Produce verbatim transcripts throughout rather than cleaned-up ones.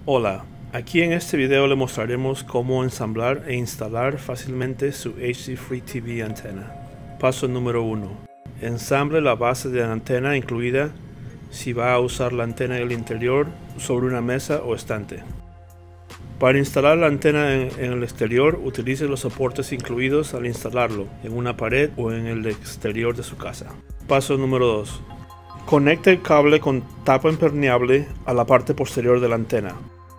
Hola, aquí en este video le mostraremos cómo ensamblar e instalar fácilmente su H D Free T V antena. Paso número uno. Ensamble la base de la antena incluida si va a usar la antena en el interior sobre una mesa o estante. Para instalar la antena en, en el exterior, utilice los soportes incluidos al instalarlo en una pared o en el exterior de su casa. Paso número dos. Conecte el cable con tapa impermeable a la parte posterior de la antena.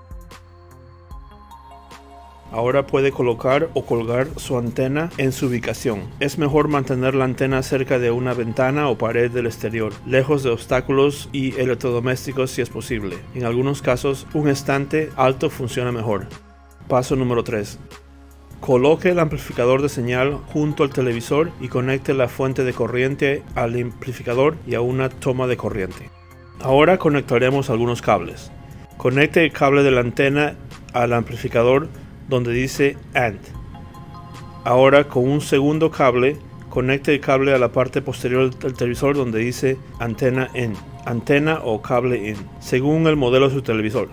Ahora puede colocar o colgar su antena en su ubicación. Es mejor mantener la antena cerca de una ventana o pared del exterior, lejos de obstáculos y electrodomésticos si es posible. En algunos casos, un estante alto funciona mejor. Paso número tres. Coloque el amplificador de señal junto al televisor y conecte la fuente de corriente al amplificador y a una toma de corriente. Ahora conectaremos algunos cables. Conecte el cable de la antena al amplificador donde dice AND. Ahora con un segundo cable, conecte el cable a la parte posterior del televisor donde dice antena in, antena o cable in, según el modelo de su televisor.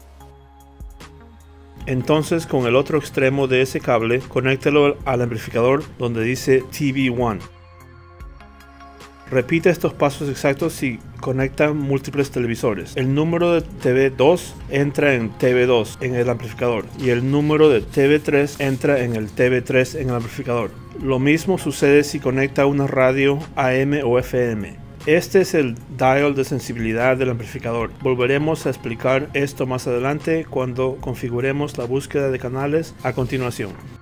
Entonces con el otro extremo de ese cable, conéctelo al amplificador donde dice T V uno. Repite estos pasos exactos si conecta múltiples televisores. El número de T V dos entra en T V dos en el amplificador y el número de T V tres entra en el T V tres en el amplificador. Lo mismo sucede si conecta una radio A M o F M. Este es el dial de sensibilidad del amplificador. Volveremos a explicar esto más adelante cuando configuremos la búsqueda de canales a continuación.